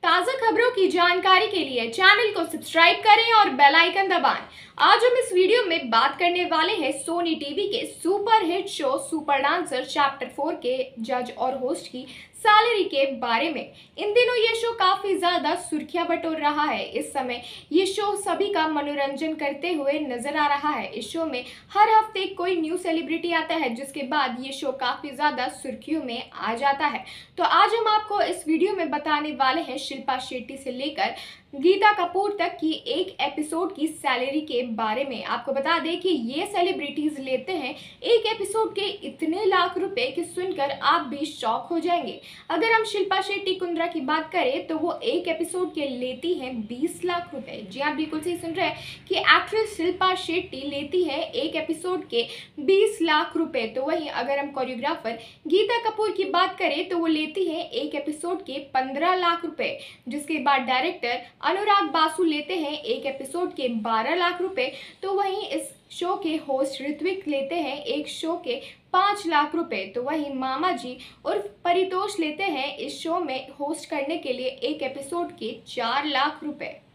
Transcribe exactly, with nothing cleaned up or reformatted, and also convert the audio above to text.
ताज़ा खबरों की जानकारी के लिए चैनल को सब्सक्राइब करें और बेल आइकन दबाएं। आज हम इस वीडियो में बात करने वाले हैं सोनी टीवी के super hit show super dancer chapter four के जज और होस्ट की सैलरी के बारे में। इन दिनों ये शो काफी ज्यादा सुर्खियां बटोर रहा है। इस समय ये शो सभी का मनोरंजन करते हुए नजर आ रहा है। इस शो में हर हफ्ते कोई न्यू सेलिब्रिटी आता है, जिसके बाद ये शो काफी ज्यादा सुर्खियों में आ जाता है। तो आज हम आपको इस वीडियो में बताने वाले हैं शिल्पा शेट्टी से लेकर गीता कपूर तक की एक एपिसोड की सैलरी के बारे में। आपको बता दें कि ये सेलिब्रिटीज लेते हैं एक एपिसोड के इतने लाख रुपए कि सुनकर आप भी शॉक हो जाएंगे। अगर हम शिल्पा शेट्टी कुंद्रा की बात करें तो वो एक एपिसोड के लेती हैं बीस लाख रुपए। जी आप बिल्कुल सही सुन रहे हैं कि एक्ट्रेस शिल्पा शेट्टी लेती है एक एपिसोड के बीस लाख रुपए। तो वहीं अगर हम कोरियोग्राफर गीता कपूर की बात करें तो वो लेती है एक एपिसोड के पंद्रह लाख रुपए। जिसके बाद डायरेक्टर अनुराग बासु लेते हैं एक एपिसोड के बारह लाख रुपए। तो वहीं इस शो के होस्ट ऋत्विक लेते हैं एक शो के पाँच लाख रुपए। तो वहीं मामा जी उर्फ परितोष लेते हैं इस शो में होस्ट करने के लिए एक एपिसोड के चार लाख रुपए।